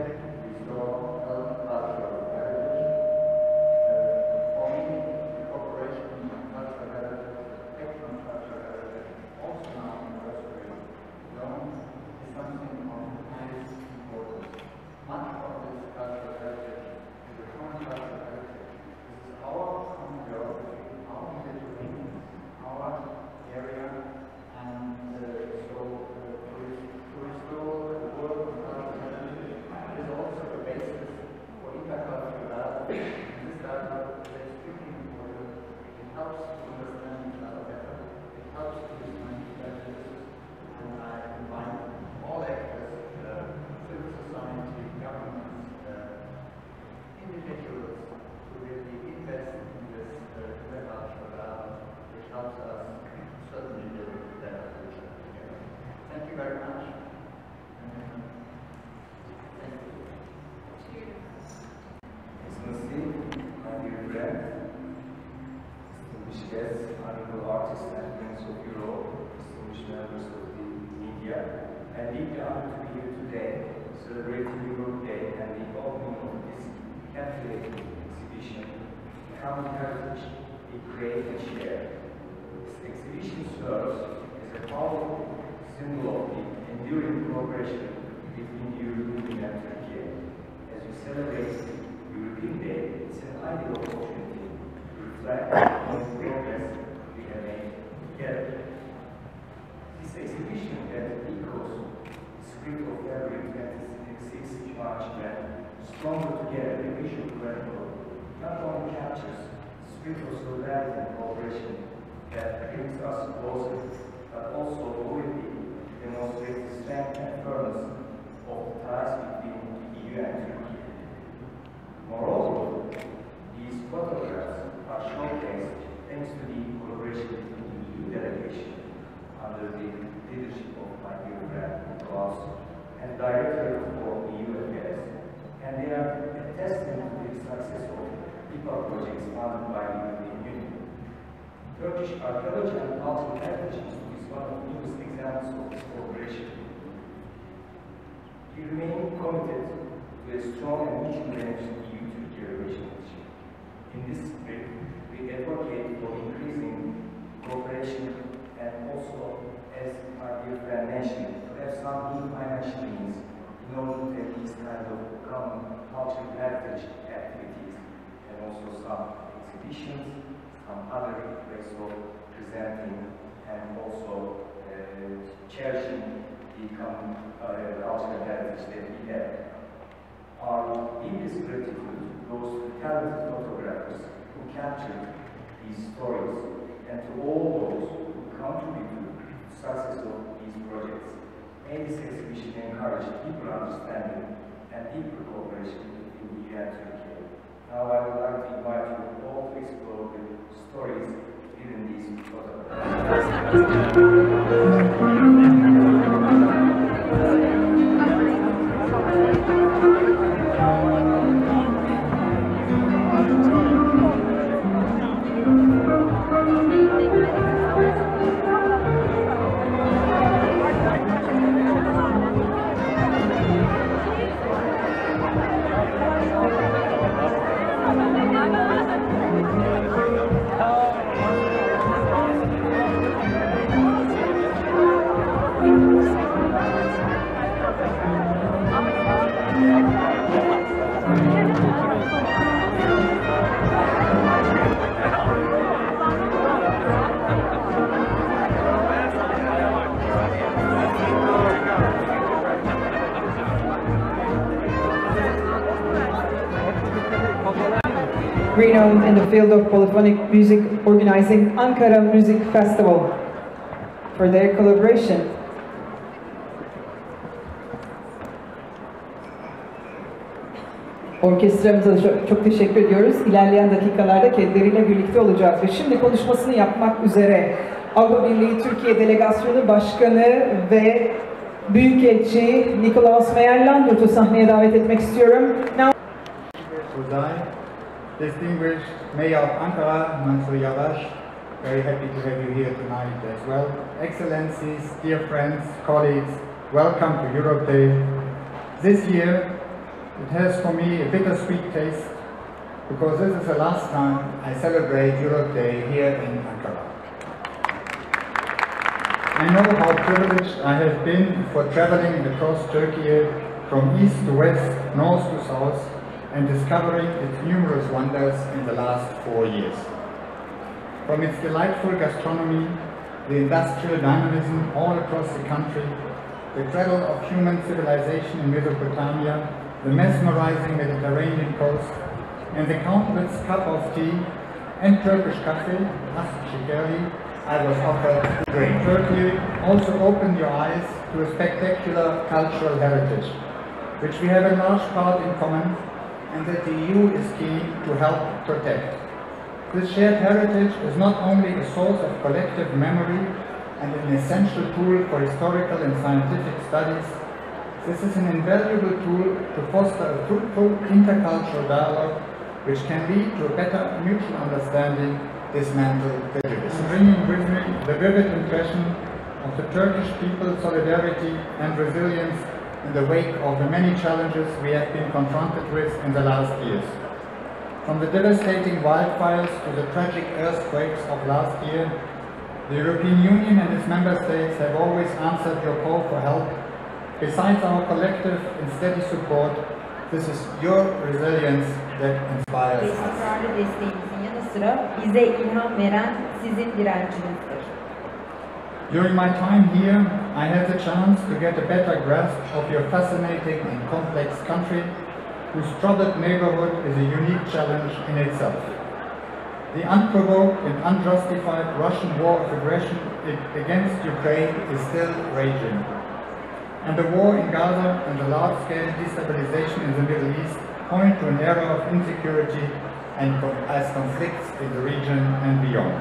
Turkish archaeology and cultural heritage is one of the newest examples of this cooperation. We remain committed to a strong and mutually beneficial EU-Turkey relationship. In this spirit, we advocate for increasing cooperation and also, as my dear friend mentioned, to have some new financial means in order to have these kind of common cultural heritage activities and also some exhibitions, some other ways of presenting and also cherishing the common cultural heritage that we have. Our deepest gratitude goes to the talented photographers who captured these stories and to all those who contributed to the success of these projects. May this exhibition encourage deeper understanding and deeper cooperation between the EU and Turkey. Now I would like to invite you all to explore the stories within these photographs. Renowned in the field of polyphonic music, organizing Ankara Music Festival for their collaboration. Orkestramıza çok teşekkür ediyoruz. İlerleyen dakikalarda kendileriyle birlikte olacağız ve şimdi konuşmasını yapmak üzere Avrupa Birliği Türkiye Delegasyonu Başkanı ve Büyükelçi Nikolaus Meyer-Landrut'u sahneye davet etmek istiyorum. Distinguished Mayor of Ankara, Mansur Yavaş, very happy to have you here tonight as well. Excellencies, dear friends, colleagues, welcome to Europe Day. This year, It has for me a bittersweet taste because this is the last time I celebrate Europe Day here in Ankara. I know how privileged I have been for traveling across Turkey from east to west, north to south, and discovering its numerous wonders in the last 4 years. From its delightful gastronomy, the industrial dynamism all across the country, the cradle of human civilization in Mesopotamia, the mesmerizing Mediterranean coast, and the countless cup of tea and Turkish coffee, shikari, I was offered to drink. Turkey also opened your eyes to a spectacular cultural heritage, which we have a large part in common and that the EU is keen to help protect. This shared heritage is not only a source of collective memory and an essential tool for historical and scientific studies, this is an invaluable tool to foster a fruitful intercultural dialogue which can lead to a better mutual understanding, dismantle prejudice. Bringing with me the vivid impression of the Turkish people's solidarity and resilience in the wake of the many challenges we have been confronted with in the last years. From the devastating wildfires to the tragic earthquakes of last year, the European Union and its member states have always answered your call for help. Besides our collective and steady support, this is your resilience that inspires us. İstikrarlı desteğinizin yanı sıra bize ilham veren sizin direncinizdir. During my time here, I had the chance to get a better grasp of your fascinating and complex country, whose troubled neighborhood is a unique challenge in itself. The unprovoked and unjustified Russian war of aggression against Ukraine is still raging. And the war in Gaza and the large-scale destabilization in the Middle East point to an era of insecurity and as conflicts in the region and beyond.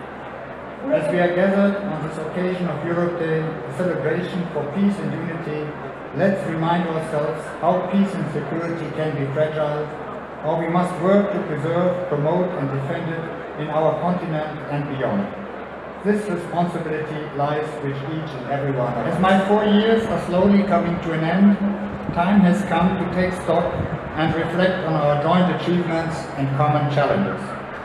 As we are gathered on this occasion of Europe Day, a celebration for peace and unity, let's remind ourselves how peace and security can be fragile, how we must work to preserve, promote and defend it in our continent and beyond. This responsibility lies with each and every one of us. As my 4 years are slowly coming to an end, time has come to take stock and reflect on our joint achievements and common challenges.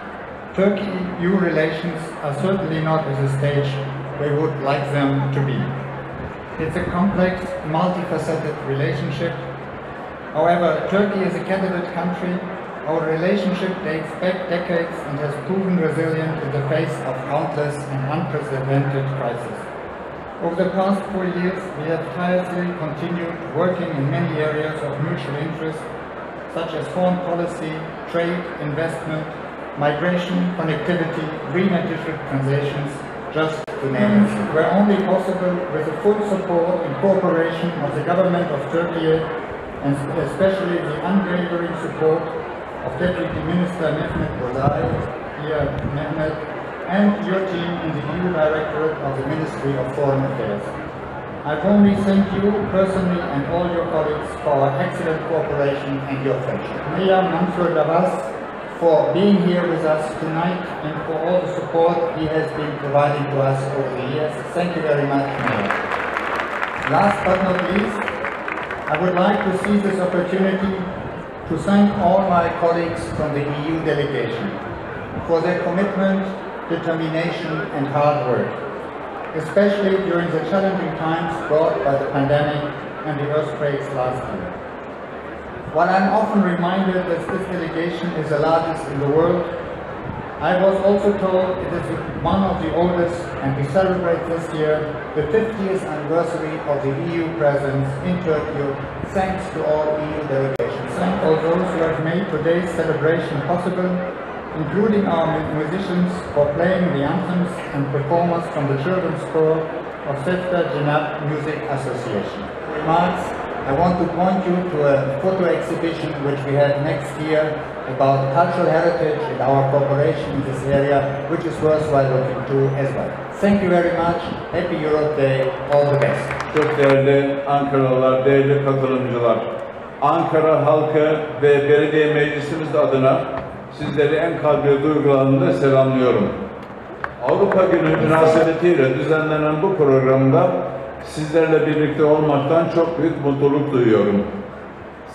Turkey-EU relations are certainly not at a stage we would like them to be. It's a complex, multifaceted relationship. However, Turkey is a candidate country. Our relationship dates back decades and has proven resilient in the face of countless and unprecedented crises. Over the past 4 years, we have tirelessly continued working in many areas of mutual interest, such as foreign policy, trade, investment, migration, connectivity, green and digital transitions, just to name a few. Were only possible with the full support and cooperation of the government of Turkey and especially the unwavering support of Deputy Minister Mehmet Bozay, here Mehmet, and your team in the EU Directorate of the Ministry of Foreign Affairs. I warmly thank you personally and all your colleagues for our excellent cooperation and your friendship. Mayor Mansur Yavaş, for being here with us tonight and for all the support he has been providing to us over the years. Thank you very much, Mayor. Last but not least, I would like to seize this opportunity to thank all my colleagues from the EU delegation for their commitment, determination and hard work, especially during the challenging times brought by the pandemic and the earthquakes last year. While I'm often reminded that this delegation is the largest in the world, I was also told it is one of the oldest, and we celebrate this year the 50th anniversary of the EU presence in Turkey, thanks to all EU delegations. Thank all those who have made today's celebration possible, including our musicians for playing the anthems and performers from the children's choir of Sefta Cenab Music Association. Remarks, I want to point you to a photo exhibition which we have next year about cultural heritage and our cooperation in this area, which is worthwhile looking to as well. Thank you very much. Happy Europe Day. All the best. Çok değerli Ankaralılar, değerli katılımcılar, Ankara halkı ve belediye meclisimiz adına sizleri en kalbi duygularımla selamlıyorum. Avrupa Günü münasebetiyle düzenlenen bu programda sizlerle birlikte olmaktan çok büyük mutluluk duyuyorum.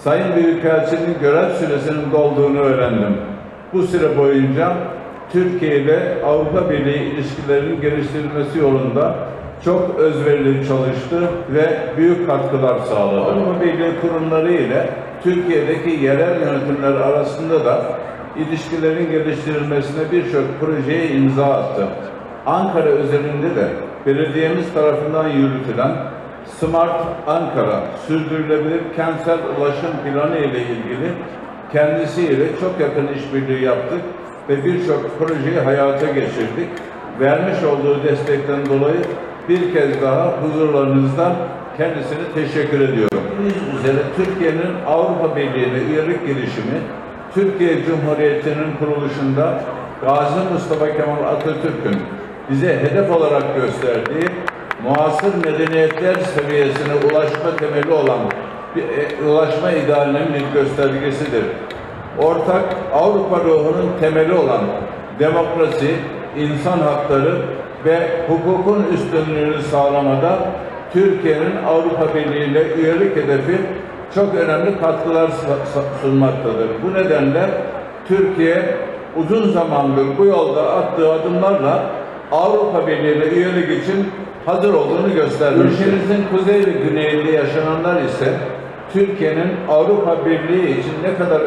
Sayın Büyükelçinin görev süresinin dolduğunu öğrendim. Bu süre boyunca Türkiye ile Avrupa Birliği ilişkilerinin geliştirilmesi yolunda çok özverili çalıştı ve büyük katkılar sağladı. Avrupa Birliği kurumları ile Türkiye'deki yerel yönetimler arasında da ilişkilerin geliştirilmesine birçok projeye imza attı. Ankara özelinde de belediyemiz tarafından yürütülen Smart Ankara, sürdürülebilir kentsel ulaşım planı ile ilgili kendisiyle çok yakın işbirliği yaptık ve birçok projeyi hayata geçirdik. Vermiş olduğu destekten dolayı bir kez daha huzurlarınızda kendisine teşekkür ediyorum. Bildiğiniz üzere Türkiye'nin Avrupa Birliği'ne üyelik girişimi, Türkiye Cumhuriyeti'nin kuruluşunda Gazi Mustafa Kemal Atatürk'ün bize hedef olarak gösterdiği muasır medeniyetler seviyesine ulaşma temeli olan ulaşma idealinin bir göstergesidir. Ortak Avrupa ruhunun temeli olan demokrasi, insan hakları ve hukukun üstünlüğünü sağlamada Türkiye'nin Avrupa Birliği ile üyelik hedefi çok önemli katkılar sunmaktadır. Bu nedenle Türkiye uzun zamandır bu yolda attığı adımlarla Avrupa Birliği ile üyelik için hazır olduğunu göstermiştir. Ülkemizin kuzey ve güneyinde yaşananlar ise Türkiye'nin Avrupa Birliği için ne kadar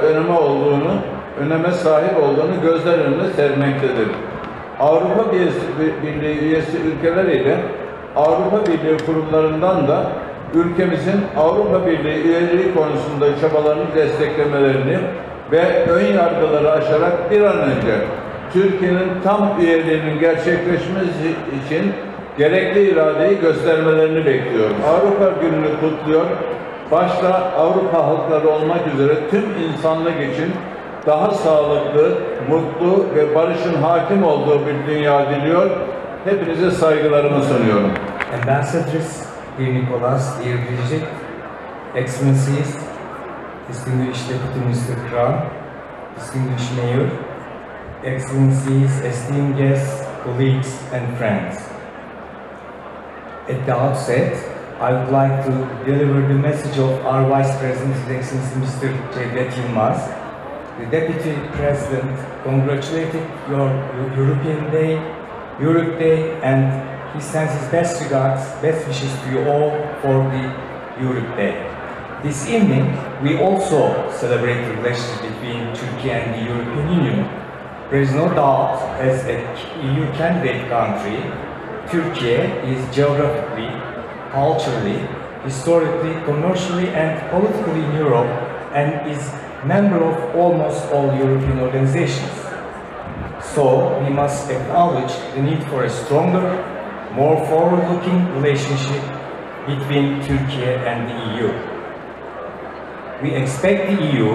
öneme sahip olduğunu gözler önüne sermektedir. Avrupa Birliği üyesi ülkeler ile Avrupa Birliği kurumlarından da ülkemizin Avrupa Birliği üyeliği konusunda çabalarını desteklemelerini ve ön yargıları aşarak bir an önce Türkiye'nin tam üyeliğinin gerçekleşmesi için gerekli iradeyi göstermelerini bekliyoruz. Avrupa Günü'nü kutluyor, başta Avrupa halkları olmak üzere tüm insanlık için daha sağlıklı, mutlu ve barışın hakim olduğu bir dünya diliyor. Hepinize saygılarımı sunuyorum. Ambassadors, dear Nicholas, dear Brigitte, Excellencies, distinguished Deputy Minister Kram, distinguished Mayor, Excellencies, esteemed guests, colleagues and friends. At the outset, I would like to deliver the message of our Vice President, His Excellency Mr. Cevdet Yılmaz. The Deputy President congratulated your European Day, Europe Day, and he sends his best regards, best wishes to you all for the Europe Day. This evening, we also celebrate the relationship between Turkey and the European Union. There is no doubt, as an EU candidate country, Turkey is geographically, culturally, historically, commercially, and politically in Europe, and is member of almost all European organizations. So, we must acknowledge the need for a stronger, more forward-looking relationship between Turkey and the EU. We expect the EU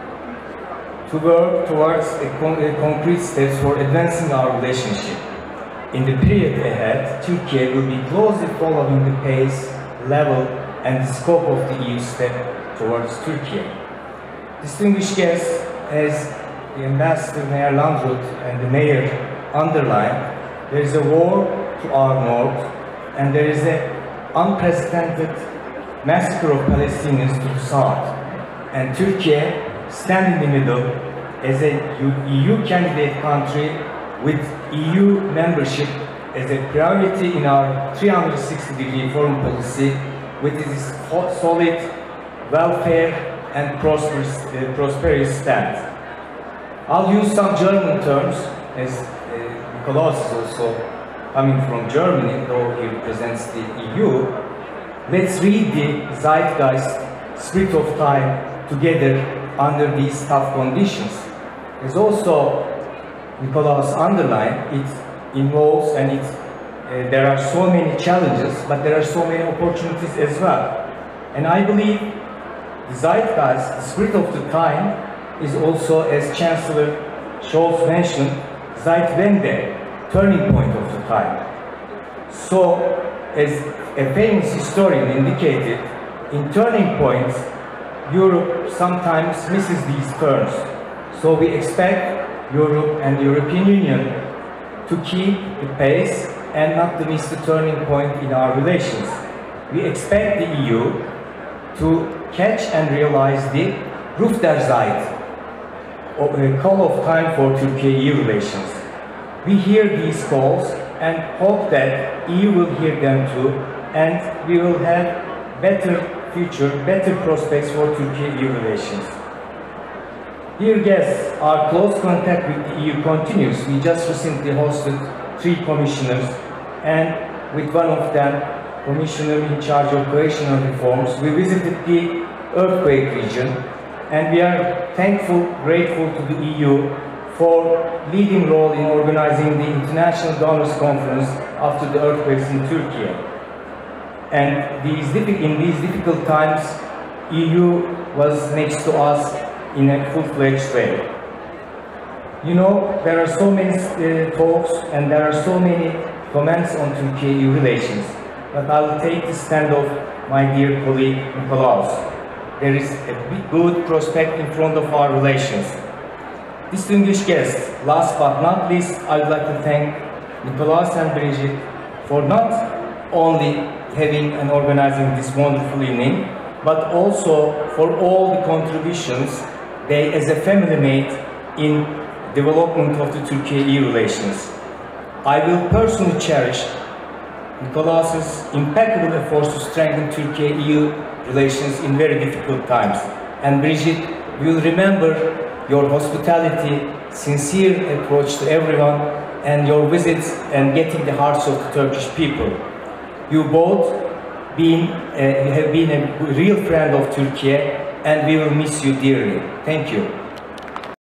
to work towards concrete steps for advancing our relationship. In the period ahead, Turkey will be closely following the pace, level, and the scope of the EU step towards Turkey. Distinguished guests, as the Ambassador Mayor Landrut and the Mayor underlined, there is a war to our north, and there is an unprecedented massacre of Palestinians to the south. And Turkey stands in the middle as a EU candidate country with EU membership as a priority in our 360-degree foreign policy with its solid welfare and prosperous stance. I'll use some German terms, as Nikolaus is also coming from Germany, though he represents the EU. Let's read the zeitgeist, spirit of time, together under these tough conditions. As also Nikolaus underlined, it involves and there are so many challenges, but there are so many opportunities as well. And I believe the zeitgeist, the spirit of the time, is also, as Chancellor Scholz mentioned, Zeitwende, turning point of the time. So, as a famous historian indicated, in turning points, Europe sometimes misses these turns. So we expect Europe and the European Union to keep the pace and not to miss the turning point in our relations. We expect the EU to catch and realize the Ruf der Zeit, a call of time for Turkey-EU relations. We hear these calls and hope that EU will hear them too, and we will have better future, better prospects for Turkey-EU relations. Dear guests, our close contact with the EU continues. We just recently hosted 3 commissioners, and with one of them, Commissioner in charge of cohesion reforms, we visited the earthquake region, and we are thankful, grateful to the EU for leading role in organizing the International Donors Conference after the earthquakes in Turkey. And in these difficult times, EU was next to us in a full-fledged way. You know, there are so many talks and there are so many comments on Turkey-EU relations, but I will take the stand of my dear colleague Nikolaos. There is a good prospect in front of our relations. Distinguished guests, last but not least, I would like to thank Nikolaos and Brigitte for not only having and organizing this wonderful evening, but also for all the contributions they as a family made in development of the Turkey-EU relations. I will personally cherish Nikolaos's impeccable efforts to strengthen Turkey-EU relations in very difficult times. And Brigitte, we will remember your hospitality, sincere approach to everyone, and your visits and getting the hearts of the Turkish people. You both have been a real friend of Turkey, and we will miss you dearly. Thank you.